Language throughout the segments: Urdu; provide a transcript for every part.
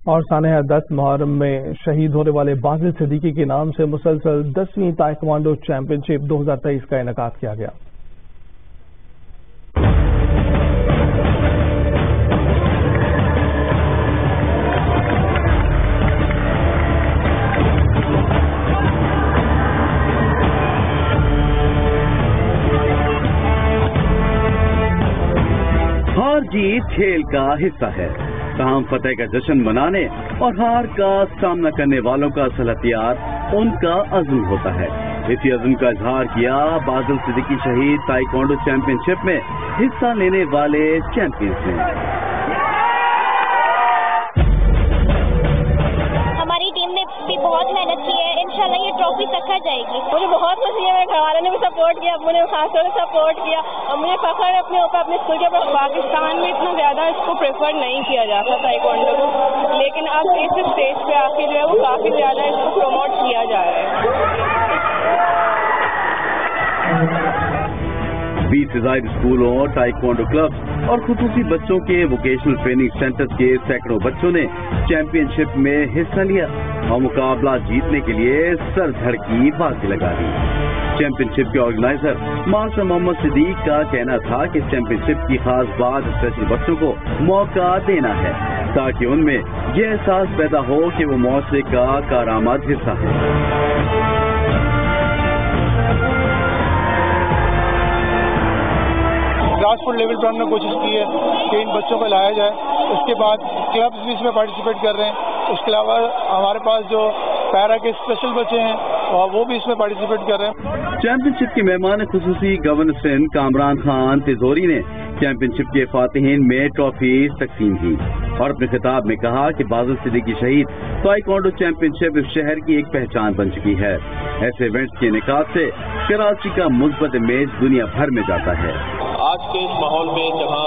اور سانحہ 10 محرم میں شہید ہونے والے بازل صدیقی کے نام سے مسلسل 10ویں تائیکوانڈو چیمپئن شپ 2023 کا انعقاد کیا گیا۔ ہار جیت کھیل کا حصہ ہے، تاہم فتح کا جشن منانے اور ہار کا سامنا کرنے والوں کا اصل ہتھیار ان کا عزم ہوتا ہے۔ اسی عزم کا اظہار کیا بازل صدیقی شہید تائیکوانڈو چیمپئن شپ میں حصہ لینے والے چیمپئنز نے۔ ہماری ٹیم نے بھی بہت محنت کی ہے، انشاءاللہ یہ ٹرافی رکھا جائے گی۔ مجھے بہت خوشی ہے، میرے گھر والوں نے بھی سپورٹ کیا، ابو نے خاص طور سے سپورٹ کیا، اور مجھے فخر ہے اپنے اوپر، اپنے اسکول کے اوپر۔ پاکستان میں اتنا زیادہ اس کو پریفر نہیں کیا جاتا تائیکوانڈو کو، لیکن اب اس اسٹیج پہ آ کے جو ہے وہ کافی زیادہ اس کو پروموٹ کیا جا رہا ہے۔ 20 سے زائد اسکولوں، تائیکوانڈو کلبس اور خصوصی بچوں کے ووکیشنل ٹریننگ سینٹرز کے سینکڑوں بچوں نے چیمپئن شپ میں حصہ لیا اور مقابلہ جیتنے کے لیے سر دھڑ کی بازی لگا دی۔ چیمپئن شپ کے آرگنائزر مارشل محمد صدیق کا کہنا تھا کہ چیمپئن شپ کی خاص بات اسپیشل بچوں کو موقع دینا ہے تاکہ ان میں یہ احساس پیدا ہو کہ وہ معاشرے کا کارآمد حصہ ہے۔ گراس روٹ لیول پر ہم نے کوشش کی ہے کہ ان بچوں کو لایا جائے، اس کے بعد کلبس بھی اس میں پارٹیسپیٹ کر رہے ہیں، اس کے علاوہ ہمارے پاس جو پیرا کے اسپیشل بچے ہیں وہ بھی اس میں پارٹیسپیٹ کر رہے ہیں۔ چیمپئن شپ کے مہمان خصوصی گورنر سندھ کامران خان تیزوری نے چیمپئن شپ کے فاتحین میں ٹرافیز تقسیم کی اور اپنے خطاب میں کہا کہ بازل صدیقی شہید تائیکوانڈو چیمپئن شپ اس شہر کی ایک پہچان بن چکی ہے۔ ایسے ایونٹس کے انعقاد سے کراچی کا مثبت امیج دنیا بھر میں جاتا ہے۔ آج کے اس ماحول میں جہاں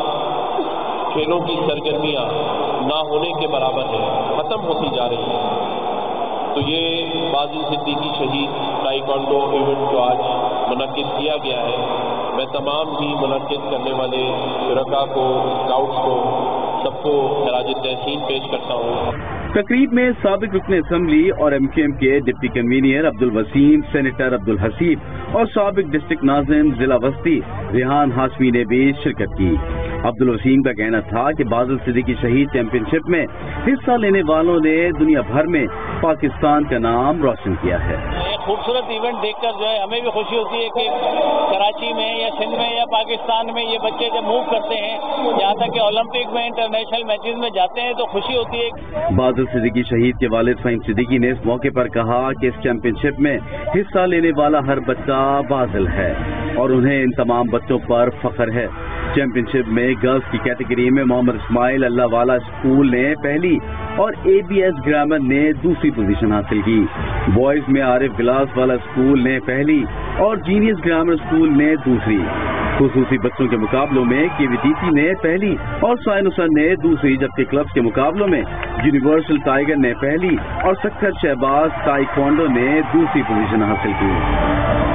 کھیلوں کی سرگرمیاں نہ ہونے کے برابر ہیں، ختم ہوتی جا رہی ہیں، تو یہ بازل صدیقی شہید تائیکوانڈو ایونٹ جو آج منعقد کیا گیا ہے، میں تمام ہی منعقد کرنے والے شرکاء کو، اسکاؤٹس کو، سب کو خراج تحسین پیش کرتا ہوں۔ تقریب میں سابق رکن اسمبلی اور ایم کیو ایم کے deputy convener Abdul Waseem, senator Abdul Haseeb اور سابق ڈسٹرکٹ ناظم ضلع وسطی ریحان ہاشمی نے بھی شرکت کی۔ عبدالوسیم کا کہنا تھا کہ بازل صدیقی شہید چیمپئن شپ میں حصہ لینے والوں نے دنیا بھر میں پاکستان کا نام روشن کیا ہے۔ خوبصورت ایونٹ دیکھ کر جو ہے ہمیں بھی خوشی ہوتی ہے کہ کراچی میں یا سندھ میں یا پاکستان میں یہ بچے جب موو کرتے ہیں، یہاں تک کہ اولمپک میں، انٹرنیشنل میچز میں جاتے ہیں تو خوشی ہوتی ہے۔ بازل صدیقی شہید کے والد فہیم صدیقی نے اس موقع پر کہا کہ اس چیمپئن شپ میں حصہ لینے والا ہر بچہ بازل ہے اور انہیں ان تمام بچوں پر فخر ہے۔ چیمپئن شپ میں گرلز کی کیٹیگری میں محمد اسماعیل اللہ والا اسکول نے پہلی اور اے بی ایس گرامر نے دوسری پوزیشن حاصل کی۔ بوائز میں عارف گلاس والا اسکول نے پہلی اور جینیس گرامر اسکول نے دوسری۔ خصوصی بچوں کے مقابلوں میں کیویٹیسی نے پہلی اور سائنوسر نے دوسری، جبکہ کلبس کے مقابلوں میں یونیورسل ٹائیگر نے پہلی اور سکھر شہباز تائیکوانڈو نے دوسری پوزیشن حاصل کی۔